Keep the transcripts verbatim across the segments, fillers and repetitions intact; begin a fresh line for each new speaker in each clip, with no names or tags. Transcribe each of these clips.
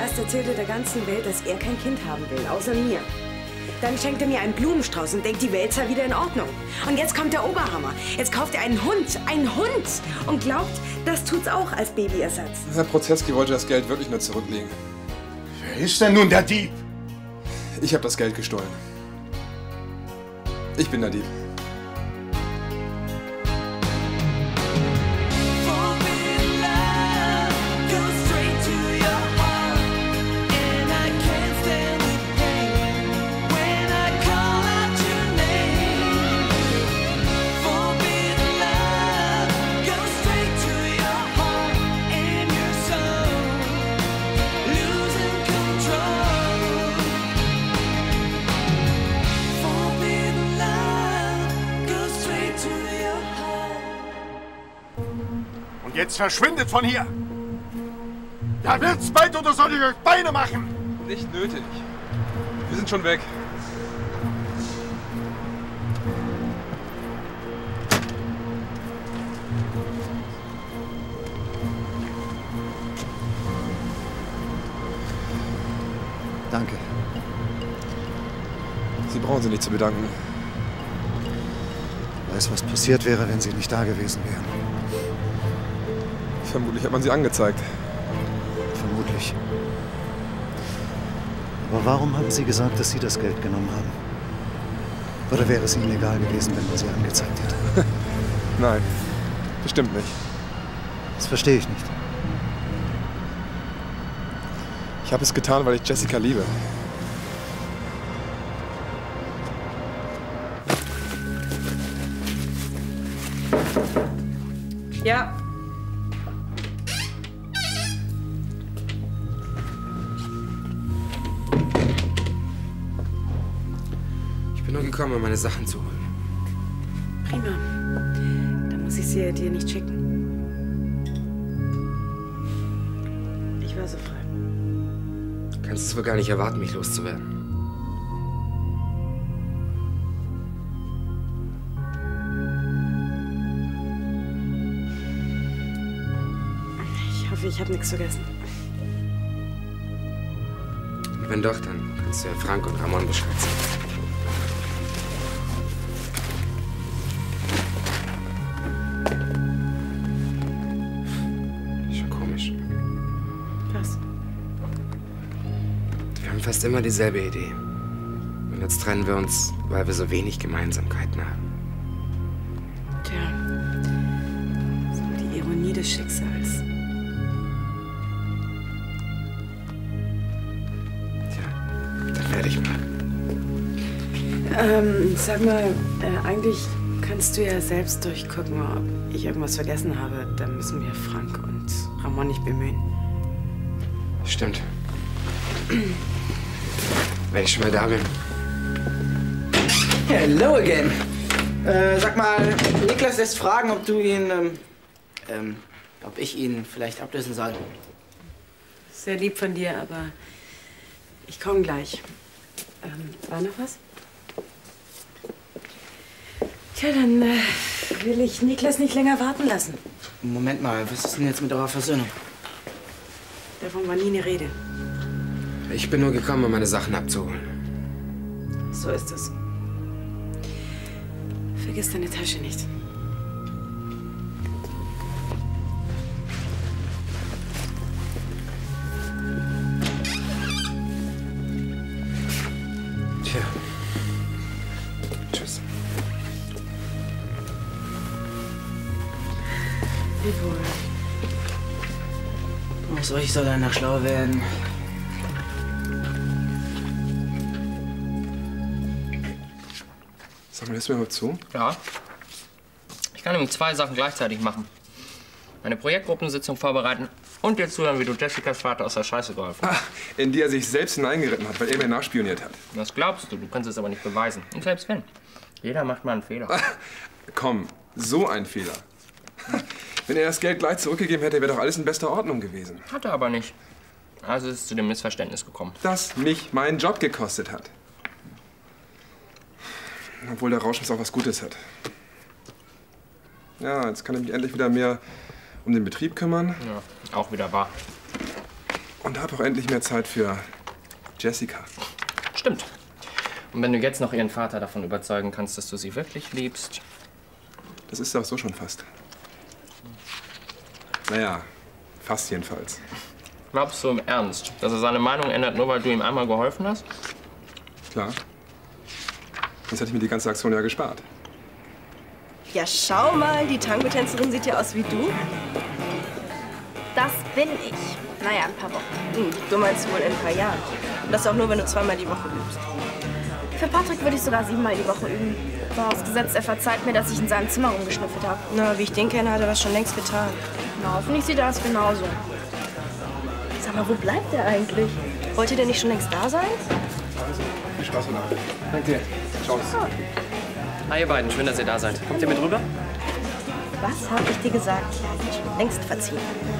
Erst erzählt er der ganzen Welt, dass er kein Kind haben will, außer mir. Dann schenkt er mir einen Blumenstrauß und denkt, die Welt sei wieder in Ordnung. Und jetzt kommt der Oberhammer. Jetzt kauft er einen Hund, einen Hund! Und glaubt, das tut's auch als Babyersatz.
Herr Prozeski wollte das Geld wirklich nur zurücklegen.
Wer ist denn nun der Dieb?
Ich habe das Geld gestohlen. Ich bin der Dieb.
Jetzt verschwindet von hier! Ja, wird's bald oder soll ich euch Beine machen?
Nicht nötig. Wir sind schon weg.
Danke.
Sie brauchen sich nicht zu bedanken.
Ich weiß, was passiert wäre, wenn Sie nicht da gewesen wären.
Vermutlich hat man sie angezeigt.
Vermutlich. Aber warum haben Sie gesagt, dass Sie das Geld genommen haben? Oder wäre es Ihnen egal gewesen, wenn man Sie angezeigt hätte?
Nein, bestimmt nicht.
Das verstehe ich nicht.
Ich habe es getan, weil ich Jessica liebe.
Ja.
Ich bin nur gekommen, um meine Sachen zu holen.
Prima. Dann muss ich sie dir nicht schicken. Ich war so frei.
Du kannst es wohl gar nicht erwarten, mich loszuwerden.
Ich hoffe, ich habe nichts vergessen.
Und wenn doch, dann kannst du ja Frank und Ramon Bescheid sagen. Fast immer dieselbe Idee. Und jetzt trennen wir uns, weil wir so wenig Gemeinsamkeiten haben.
Tja, so die Ironie des Schicksals.
Tja, dann werde ich mal.
Ähm, sag mal, äh, eigentlich kannst du ja selbst durchgucken, ob ich irgendwas vergessen habe. Dann müssen wir Frank und Ramon nicht bemühen.
Stimmt. Wenn ich schon mal da bin.
Hello again. Äh, sag mal, Niklas lässt fragen, ob du ihn, ähm, ähm, ob ich ihn vielleicht ablösen soll.
Sehr lieb von dir, aber ich komme gleich. Ähm, war noch was? Tja, dann äh, will ich Niklas nicht länger warten lassen.
Moment mal, was ist denn jetzt mit eurer Versöhnung?
Davon war nie eine Rede.
Ich bin nur gekommen, um meine Sachen abzuholen.
So ist es. Vergiss deine Tasche nicht.
Tja. Tschüss.
Leb wohl.
Aus euch soll einer schlau werden.
Sag mal, hörst du mir mal zu?
Ja. Ich kann nämlich zwei Sachen gleichzeitig machen. Eine Projektgruppensitzung vorbereiten und dir zuhören, wie du Jessicas Vater aus der Scheiße geholfen hast.
Ah, in die er sich selbst hineingeritten hat, weil er mir nachspioniert hat.
Das glaubst du, du kannst es aber nicht beweisen. Und selbst wenn. Jeder macht mal einen Fehler.
Ah, komm, so ein Fehler. Wenn er das Geld gleich zurückgegeben hätte, wäre doch alles in bester Ordnung gewesen.
Hat er aber nicht. Also ist es zu dem Missverständnis gekommen.
Das mich meinen Job gekostet hat. Obwohl der Rauschmiss auch was Gutes hat. Ja, jetzt kann ich mich endlich wieder mehr um den Betrieb kümmern.
Ja, auch wieder wahr.
Und habe auch endlich mehr Zeit für Jessica.
Stimmt. Und wenn du jetzt noch ihren Vater davon überzeugen kannst, dass du sie wirklich liebst.
Das ist auch so schon fast. Naja, fast jedenfalls.
Glaubst du im Ernst, dass er seine Meinung ändert, nur weil du ihm einmal geholfen hast?
Klar. Sonst hätte ich mir die ganze Aktion ja gespart.
Ja, schau mal, die Tango-Tänzerin sieht ja aus wie du.
Das bin ich. Naja, ein paar Wochen.
Hm, du meinst wohl in ein paar Jahren. Und das auch nur, wenn du zweimal die Woche übst.
Für Patrick würde ich sogar siebenmal die Woche üben. Vorausgesetzt, er verzeiht mir, dass ich in seinem Zimmer rumgeschnüffelt habe.
Na, wie ich den kenne, hat er das schon längst getan.
Na, hoffentlich sieht er das genauso.
Sag mal, wo bleibt er eigentlich? Wollte der nicht schon längst da sein?
Also, viel Spaß heute Abend. Danke dir. Ciao.
Hi, ihr beiden. Schön, dass ihr da seid. Kommt ihr mit rüber?
Was habe ich dir gesagt? Schon längst verziehen.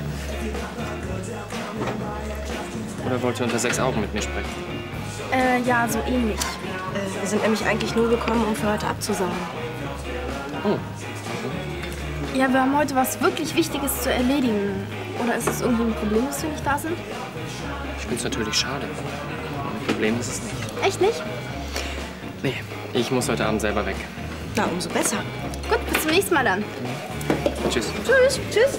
Oder wollt ihr unter sechs Augen mit mir sprechen?
Äh, ja, so ähnlich.
Äh, wir sind nämlich eigentlich nur gekommen, um für heute abzusagen.
Oh.
Ja, wir haben heute was wirklich Wichtiges zu erledigen. Oder ist es irgendwie ein Problem, dass wir nicht da sind?
Ich find's natürlich schade. Ein Problem ist es nicht.
Echt nicht?
Nee, ich muss heute Abend selber weg.
Na, umso besser.
Gut, bis zum nächsten Mal dann.
Tschüss.
Tschüss. Tschüss.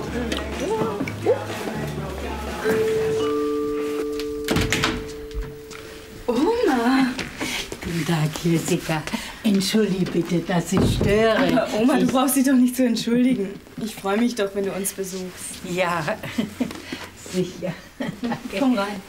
Oma! Guten Tag, Jessica. Entschuldige bitte, dass ich störe.
Aber Oma, du brauchst dich doch nicht zu entschuldigen. Ich freue mich doch, wenn du uns besuchst.
Ja, sicher. Danke.
Komm rein.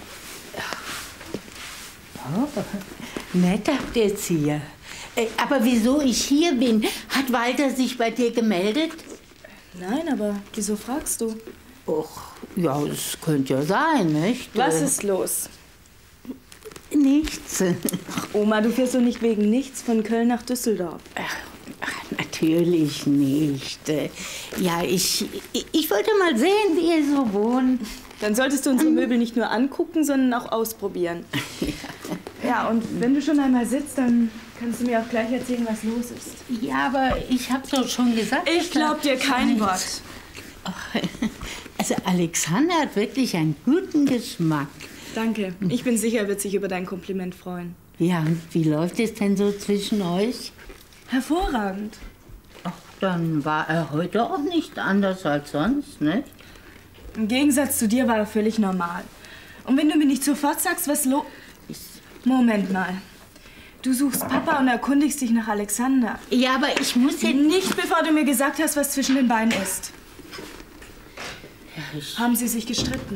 Oh, nett habt ihr es hier. Äh, Aber wieso ich hier bin? Hat Walter sich bei dir gemeldet?
Nein, aber wieso fragst du?
Och, ja, es könnte ja sein, nicht?
Was
Äh,
ist los?
Nichts.
Ach, Oma, du fährst doch nicht wegen nichts von Köln nach Düsseldorf.
Ach, ach, natürlich nicht. Äh, Ja, ich, ich, ich wollte mal sehen, wie ihr so wohnt.
Dann solltest du unsere Möbel nicht nur angucken, sondern auch ausprobieren. Ja, und wenn du schon einmal sitzt, dann kannst du mir auch gleich erzählen, was los ist.
Ja, aber ich habe doch schon gesagt...
Ich glaub dir kein Wort.
Ach, also Alexander hat wirklich einen guten Geschmack.
Danke. Ich bin sicher, er wird sich über dein Kompliment freuen.
Ja, und wie läuft es denn so zwischen euch?
Hervorragend.
Ach, dann war er heute auch nicht anders als sonst, ne?
Im Gegensatz zu dir war er völlig normal. Und wenn du mir nicht sofort sagst, was los... Moment mal. Du suchst Papa und erkundigst dich nach Alexander.
Ja, aber ich muss jetzt...
Nicht, bevor du mir gesagt hast, was zwischen den beiden ist.
Ja, ich...
Haben sie sich gestritten?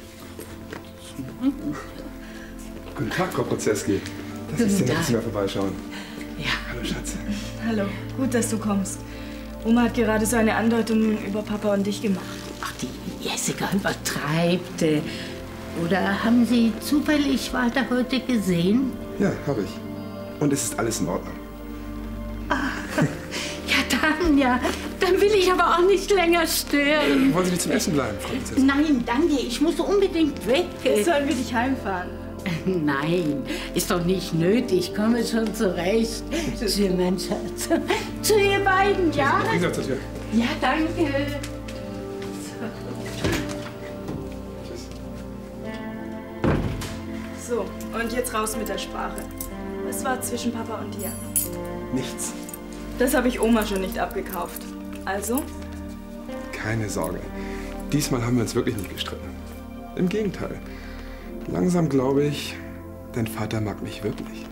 Guten Tag, Frau Prozeski. Das
Guten
ist ja
Tag.
nett, dass Sie mal vorbeischauen.
Ja.
Hallo, Schatz.
Hallo, gut, dass du kommst. Oma hat gerade so eine Andeutung über Papa und dich gemacht.
Ach, die Jessica übertreibt. äh. Oder haben Sie zufällig Walter heute gesehen?
Ja, habe ich. Und es ist alles in Ordnung.
Ja, dann ja. Dann will ich aber auch nicht länger stören.
Wollen Sie nicht zum Essen bleiben, Frau Prozeski?
Nein, danke. Ich muss unbedingt weg.
Sollen wir dich heimfahren?
Nein, ist doch nicht nötig. Ich komme schon zurecht. Tschüss, mein Schatz. Zu ihr beiden, ja?
Wie gesagt, zur Tür.
Ja, danke.
So, und jetzt raus mit der Sprache. Was war zwischen Papa und dir?
Nichts.
Das habe ich Oma schon nicht abgekauft. Also?
Keine Sorge. Diesmal haben wir uns wirklich nicht gestritten. Im Gegenteil. Langsam glaube ich, dein Vater mag mich wirklich.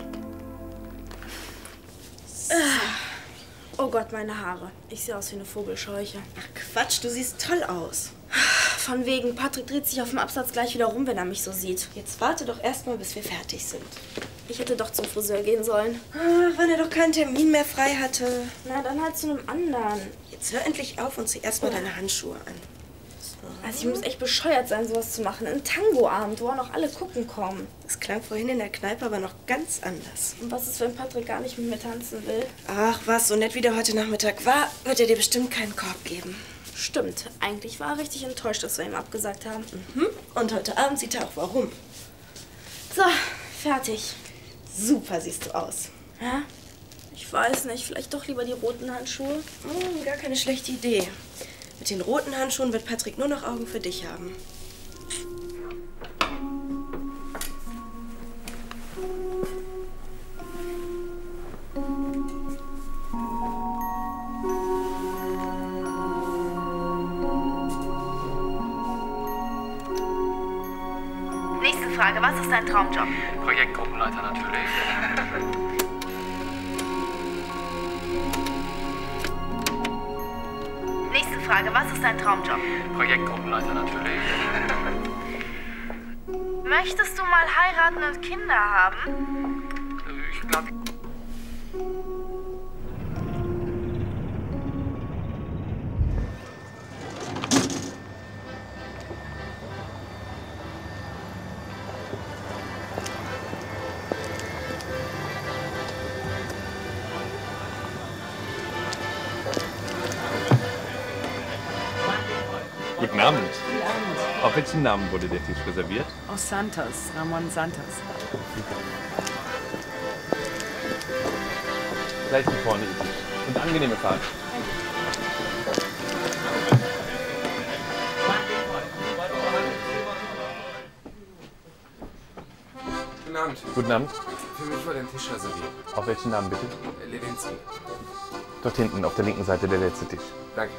Oh Gott, meine Haare. Ich sehe aus wie eine Vogelscheuche.
Ach Quatsch, du siehst toll aus.
Von wegen, Patrick dreht sich auf dem Absatz gleich wieder rum, wenn er mich so sieht.
Jetzt warte doch erst mal, bis wir fertig sind.
Ich hätte doch zum Friseur gehen sollen.
Ach, wenn er doch keinen Termin mehr frei hatte.
Na, dann halt zu einem anderen.
Jetzt hör endlich auf und zieh erst mal deine Handschuhe an.
Also ich muss echt bescheuert sein, sowas zu machen. Ein Tangoabend, wo auch noch alle gucken kommen.
Das klang vorhin in der Kneipe aber noch ganz anders.
Und was ist, wenn Patrick gar nicht mit mir tanzen will?
Ach was, so nett wie der heute Nachmittag war, wird er dir bestimmt keinen Korb geben.
Stimmt. Eigentlich war er richtig enttäuscht, dass wir ihm abgesagt haben.
Mhm. Und heute Abend sieht er auch warum.
So, fertig.
Super siehst du aus.
Ja? Ich weiß nicht. Vielleicht doch lieber die roten Handschuhe?
Hm, gar keine schlechte Idee. Mit den roten Handschuhen wird Patrick nur noch Augen für dich haben.
Frage, was ist dein Traumjob?
Projektgruppenleiter natürlich.
Nächste Frage, was ist dein Traumjob?
Projektgruppenleiter natürlich.
Möchtest du mal heiraten und Kinder haben?
Ich glaube...
Guten Abend.
Guten Abend.
Auf welchen Namen wurde der Tisch reserviert?
Aus Santos, Ramon Santos.
Gleich hier vorne. Und angenehme Fahrt.
Guten Abend.
Guten Abend.
Für mich wurde ein Tisch reserviert.
Auf welchen Namen bitte?
Lewinsky.
Dort hinten, auf der linken Seite, der letzte Tisch.
Danke.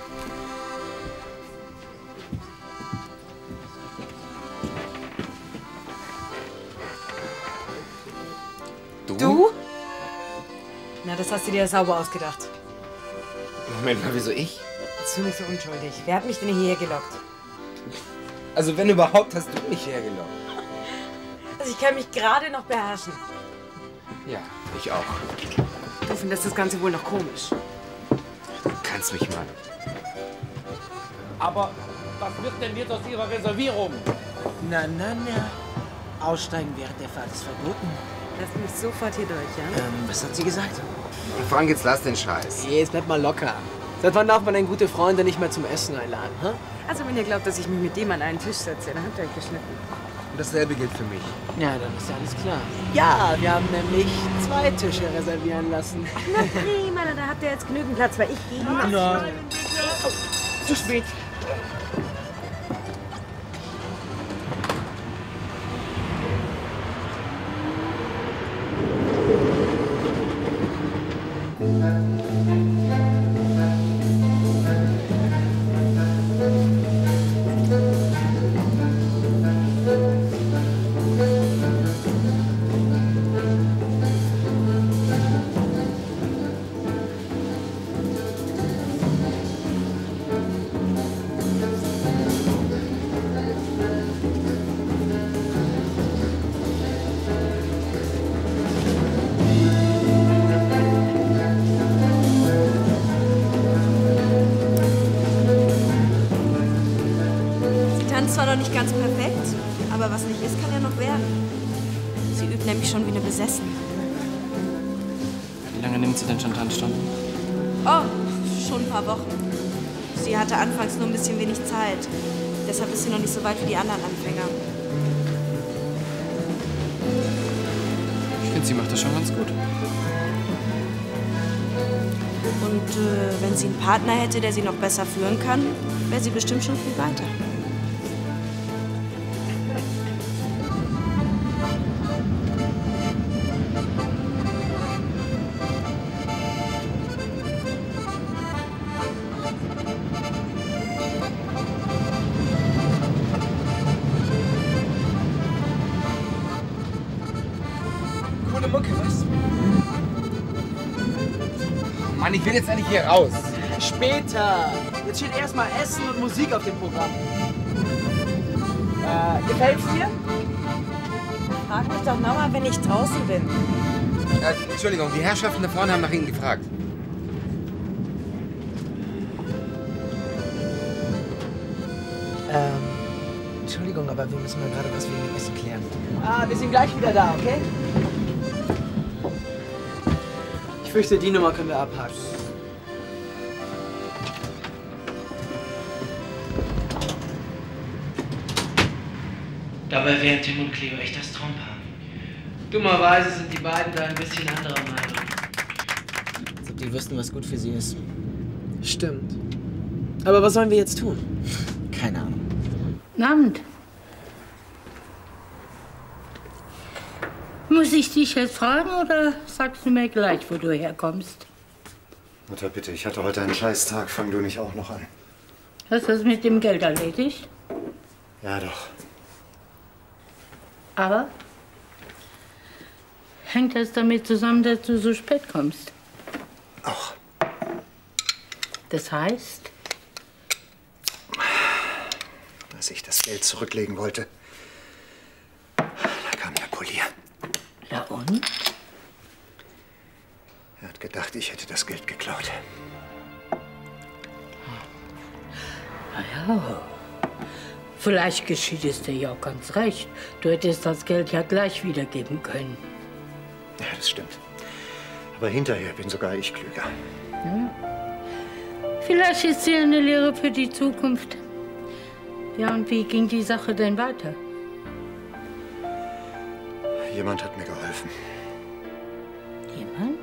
Du?
Du? Na, das hast du dir sauber ausgedacht.
Moment mal, wieso ich?
Bist du nicht so unschuldig? Wer hat mich denn hierher gelockt?
Also wenn überhaupt, hast du mich hergelockt.
Also ich kann mich gerade noch beherrschen.
Ja, ich auch.
Du findest das Ganze wohl noch komisch.
Du kannst mich mal.
Aber was wird denn jetzt aus Ihrer Reservierung?
Na, na, na. Aussteigen während der Fahrt ist verboten.
Lass mich sofort hier durch, ja?
Ähm, was hat sie gesagt?
Und Frank, jetzt lass den Scheiß.
Jetzt bleib mal locker. Seit wann darf man einen guten Freund nicht mehr zum Essen einladen, hä?
Also wenn ihr glaubt, dass ich mich mit dem an einen Tisch setze, dann habt ihr euch geschnitten.
Und dasselbe gilt für mich.
Ja, dann ist ja alles klar. Ja, wir haben nämlich zwei Tische reservieren lassen.
Na prima, da habt ihr jetzt genügend Platz, weil ich gehe hin.
Nein.
Oh, zu spät.
Zwar noch nicht ganz perfekt, aber was nicht ist, kann ja noch werden. Sie übt nämlich schon wie eine Besessene.
Wie lange nimmt sie denn schon Tanzstunden?
Oh, schon ein paar Wochen. Sie hatte anfangs nur ein bisschen wenig Zeit. Deshalb ist sie noch nicht so weit wie die anderen Anfänger.
Ich finde, sie macht das schon ganz gut.
Und äh, wenn sie einen Partner hätte, der sie noch besser führen kann, wäre sie bestimmt schon viel weiter.
Coole Mucke, was?
Mann, ich will jetzt endlich hier raus.
Später. Jetzt steht erstmal Essen und Musik auf dem Programm. Äh, gefällt's dir?
Frag mich doch nochmal, wenn ich draußen bin.
Äh, Entschuldigung, die Herrschaften da vorne haben nach Ihnen gefragt.
Ähm, Entschuldigung, aber wir müssen mal gerade was wegen dem Essen klären. Ah, wir sind gleich wieder da, okay? Ich fürchte, die Nummer können wir abhaken. Dabei wären Tim und Cleo echt das Traumpaar. Dummerweise sind die beiden da ein bisschen anderer Meinung. Als ob die wüssten, was gut für sie ist. Stimmt. Aber was sollen wir jetzt tun? Keine Ahnung.
Guten Abend. Muss ich dich jetzt fragen oder sagst du mir gleich, wo du herkommst?
Mutter, bitte, ich hatte heute einen Scheißtag. Fang du nicht auch noch an.
Hast du das mit dem Geld erledigt?
Ja, doch.
Aber hängt das damit zusammen, dass du so spät kommst?
Auch.
Das heißt?
Als ich das Geld zurücklegen wollte, da kam der Polier.
Ja und?
Er hat gedacht, ich hätte das Geld geklaut.
Na ja, vielleicht geschieht es dir ja auch ganz recht. Du hättest das Geld ja gleich wiedergeben können.
Ja, das stimmt. Aber hinterher bin sogar ich klüger.
Ja. Vielleicht ist sie eine Lehre für die Zukunft. Ja, und wie ging die Sache denn weiter?
Jemand hat mir geholfen.
Jemand?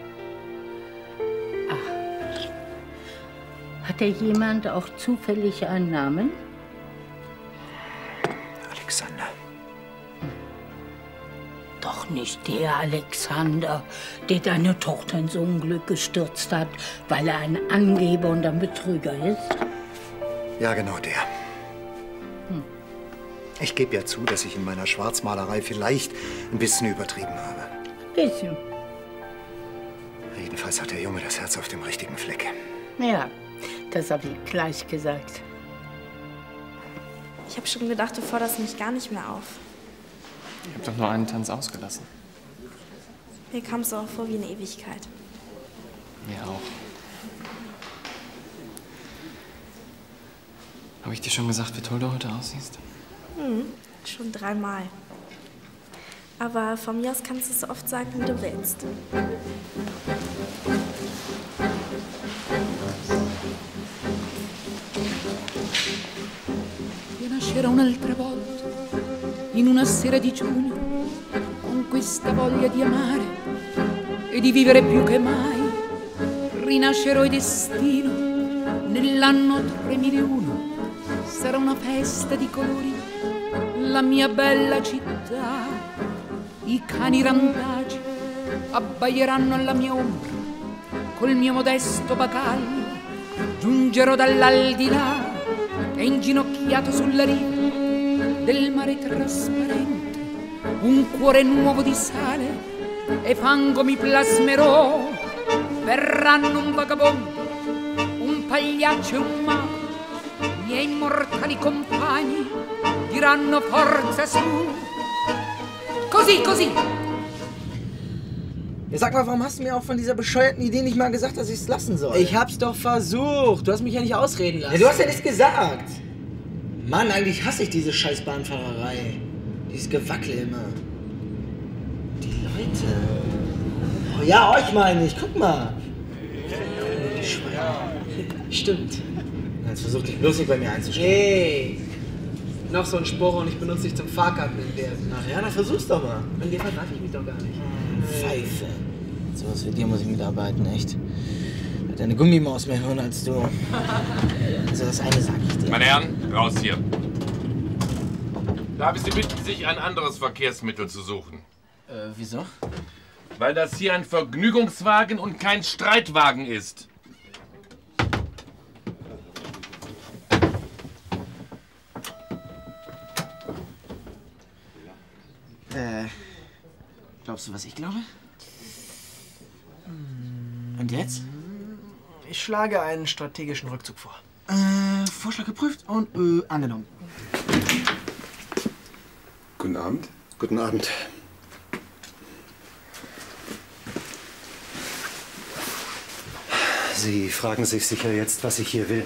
Ach. Hat der jemand auch zufällig einen Namen?
Alexander.
Doch nicht der Alexander, der deine Tochter ins Unglück gestürzt hat, weil er ein Angeber und ein Betrüger ist?
Ja, genau der. Hm. Ich gebe ja zu, dass ich in meiner Schwarzmalerei vielleicht ein bisschen übertrieben habe.
Ein bisschen.
Jedenfalls hat der Junge das Herz auf dem richtigen Fleck.
Ja, das habe ich gleich gesagt.
Ich habe schon gedacht, du forderst mich gar nicht mehr auf.
Ich habe doch nur einen Tanz ausgelassen.
Mir kam es auch vor wie eine Ewigkeit.
Mir auch. Habe ich dir schon gesagt, wie toll du heute aussiehst?
Hm, schon dreimal. Aber von mir aus kannst du es so oft sagen, wie du willst.
Io nascerò un'altra volta in una sera di giugno con questa voglia di amare e di vivere più che mai. Rinascerò e destino nell'anno tremilauno. Sarà una festa di colori, la mia bella città. I cani randagi abbaieranno alla mia ombra. Col mio modesto bagaglio giungerò dall'aldilà e inginocchiato sulla riva del mare trasparente un cuore nuovo di sale e fango mi plasmerò. Verranno un vagabondo, un pagliaccio e un mago, miei immortali compagni diranno forza su. Così, così.
Ja, sag mal, warum hast du mir auch von dieser bescheuerten Idee nicht mal gesagt, dass ich es lassen soll? Ich hab's doch versucht. Du hast mich ja nicht ausreden lassen. Ja, du hast ja nichts gesagt. Mann, eigentlich hasse ich diese scheiß Bahnfahrerei. Dieses Gewackel immer. Die Leute. Oh ja, euch meine ich. Guck mal. Die Schweine. Stimmt. Jetzt versuch dich bloß nicht bei mir einzustellen. Hey. Noch so ein Spruch und ich benutze dich zum Fahrkarten entwerfen. Ach ja, dann versuch's doch mal. An dir vergreife ich mich doch gar nicht. Pfeife. So was wie dir muss ich mitarbeiten, echt. Hat eine Gummimaus mehr hören als du. Also das eine sag ich dir.
Meine Herren, raus hier. Darf ich Sie bitten, sich ein anderes Verkehrsmittel zu suchen?
Äh, wieso?
Weil das hier ein Vergnügungswagen und kein Streitwagen ist.
Äh, glaubst du, was ich glaube? Und jetzt? Ich schlage einen strategischen Rückzug vor. Äh, Vorschlag geprüft und äh, angenommen.
Guten Abend.
Guten Abend. Sie fragen sich sicher jetzt, was ich hier will.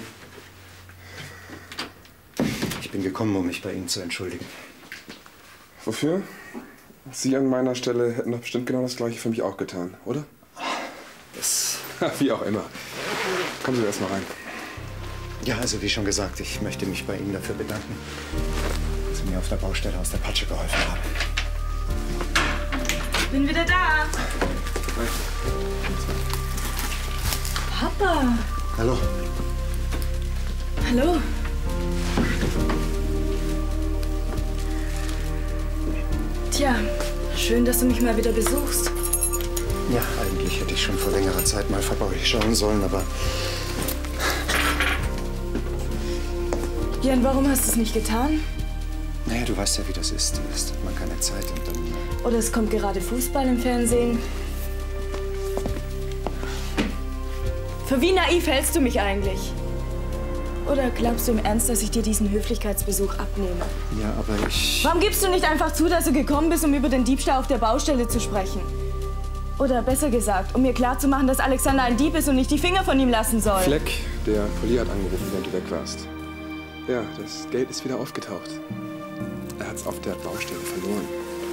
Ich bin gekommen, um mich bei Ihnen zu entschuldigen.
Wofür? Sie an meiner Stelle hätten doch bestimmt genau das Gleiche für mich auch getan, oder?
Das...
Wie auch immer. Kommen Sie erst mal rein.
Ja, also wie schon gesagt, ich möchte mich bei Ihnen dafür bedanken, dass Sie mir auf der Baustelle aus der Patsche geholfen haben.
Ich bin wieder da. Papa.
Hallo.
Hallo. Tja, schön, dass du mich mal wieder besuchst.
Ja, eigentlich hätte ich schon vor längerer Zeit mal vorbeischauen sollen, aber...
Ja, und warum hast du es nicht getan?
Naja, du weißt ja, wie das ist. Erst hat man keine Zeit und dann...
Oder es kommt gerade Fußball im Fernsehen. Für wie naiv hältst du mich eigentlich? Oder glaubst du im Ernst, dass ich dir diesen Höflichkeitsbesuch abnehme?
Ja, aber ich...
Warum gibst du nicht einfach zu, dass du gekommen bist, um über den Diebstahl auf der Baustelle zu sprechen? Oder besser gesagt, um mir klarzumachen, dass Alexander ein Dieb ist und nicht die Finger von ihm lassen soll.
Fleck, der Polier hat angerufen, während du weg warst. Ja, das Geld ist wieder aufgetaucht. Er hat's auf der Baustelle verloren.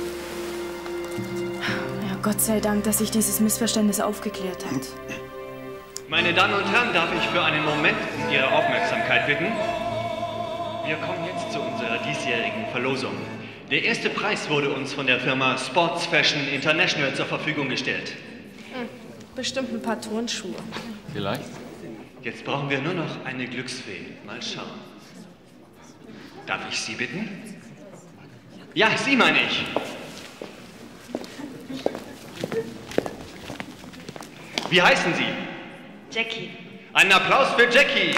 Ja, Gott sei Dank, dass sich dieses Missverständnis aufgeklärt hat.
Meine Damen und Herren, darf ich für einen Moment um Ihre Aufmerksamkeit bitten? Wir kommen jetzt zu unserer diesjährigen Verlosung. Der erste Preis wurde uns von der Firma Sports Fashion International zur Verfügung gestellt.
Hm, bestimmt ein paar Turnschuhe.
Vielleicht. Jetzt brauchen wir nur noch eine Glücksfee. Mal schauen. Darf ich Sie bitten? Ja, Sie meine ich. Wie heißen Sie?
Jackie.
Einen Applaus für Jackie.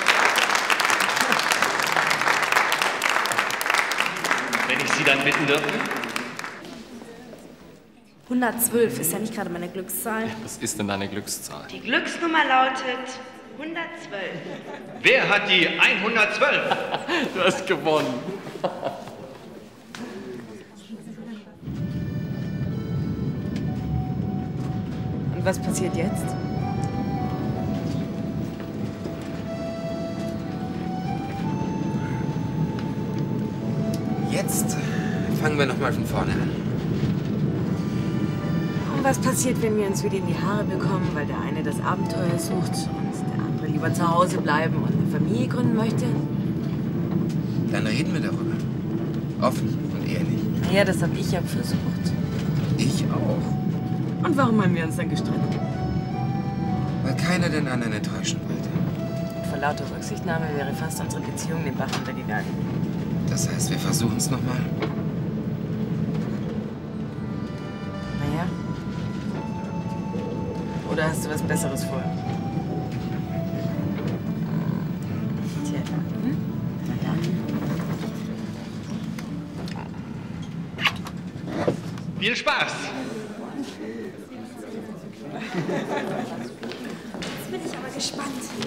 Wenn ich Sie dann bitten dürfte?
hundertzwölf ist ja nicht gerade meine Glückszahl.
Was ist denn deine Glückszahl?
Die Glücksnummer lautet hundertzwölf.
Wer hat die hundertzwölf?
Du hast gewonnen.
Und was passiert jetzt?
Jetzt fangen wir noch mal von vorne an.
Und was passiert, wenn wir uns wieder in die Haare bekommen, weil der eine das Abenteuer sucht und der andere lieber zu Hause bleiben und eine Familie gründen möchte?
Dann reden wir darüber. Offen und ehrlich.
Ja, das habe ich ja versucht.
Ich auch.
Und warum haben wir uns dann gestritten?
Weil keiner den anderen enttäuschen wollte.
Und vor lauter Rücksichtnahme wäre fast unsere Beziehung den Bach runtergegangen.
Das heißt, wir versuchen es nochmal.
Naja. Oder hast du was Besseres vor? Tja, hm? Na ja.
Viel Spaß!
Jetzt bin ich aber gespannt.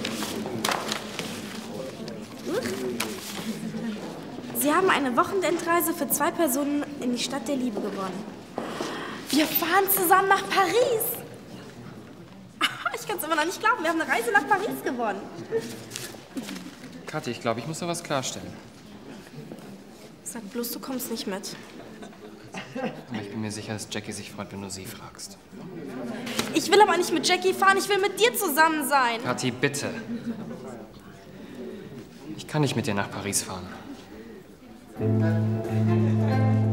Sie haben eine Wochenendreise für zwei Personen in die Stadt der Liebe gewonnen. Wir fahren zusammen nach Paris. Ich kann es immer noch nicht glauben. Wir haben eine Reise nach Paris gewonnen.
Kathi, ich glaube, ich muss da was klarstellen.
Sag bloß, du kommst nicht mit.
Aber ich bin mir sicher, dass Jackie sich freut, wenn du sie fragst.
Ich will aber nicht mit Jackie fahren. Ich will mit dir zusammen sein.
Kathi, bitte. Ich kann nicht mit dir nach Paris fahren.